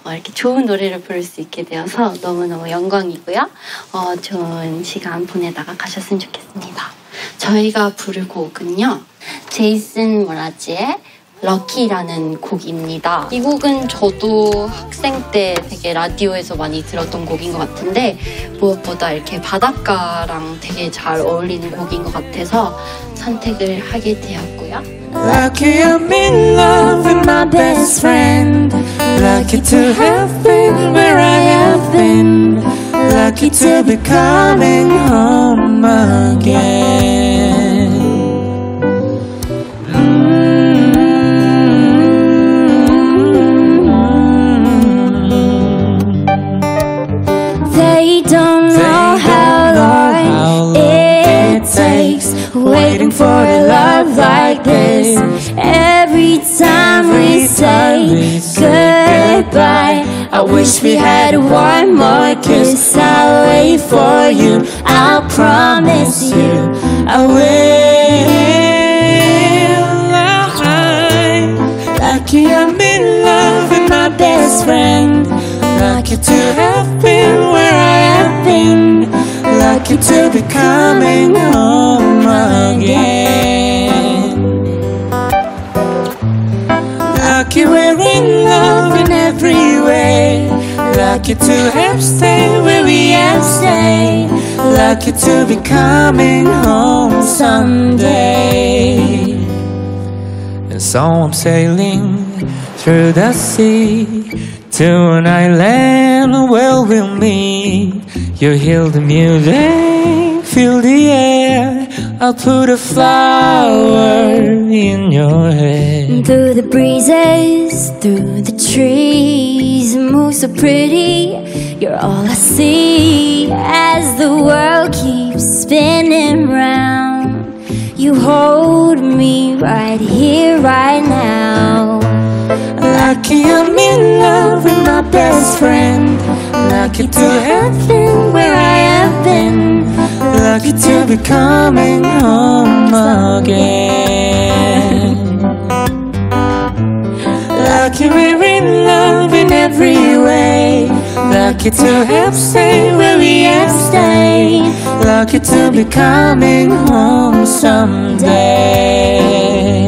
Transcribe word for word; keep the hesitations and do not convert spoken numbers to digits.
어, 이렇게 좋은 노래를 부를 수 있게 되어서 너무너무 영광이고요. 어, 좋은 시간 보내다가 가셨으면 좋겠습니다. 저희가 부를 곡은요, 제이슨 모라지의 럭키라는 곡입니다. 이 곡은 저도 학생 때 되게 라디오에서 많이 들었던 곡인 것 같은데 무엇보다 이렇게 바닷가랑 되게 잘 어울리는 곡인 것 같아서 선택을 하게 되었고요. Lucky I'm in love with my best friend. Lucky to have been where I have been. Lucky to be coming home again. They don't know how long it takes waiting for a love like this. Every time we say goodbye, I wish we had one more kiss. I'll wait for you, I'll promise you I will. Lucky I'm in love with my best friend. Lucky to have been where I have been. Lucky to be coming home again. Lucky we're in love in every way. Lucky to have stayed where we have stayed. Lucky to be coming home someday. And so I'm sailing through the sea to an island where we'll meet. You hear the music, feel the air. I'll put a flower in your hair. Through the breezes, through the trees, move so pretty. You're all I see as the world keeps spinning round. You hold me right here, right now. Lucky I'm in love with my best friend. Lucky to have been where I have been. Lucky to be coming home again. Lucky we're in love in every way. Lucky to have stayed where we have stayed. Lucky to be coming home someday.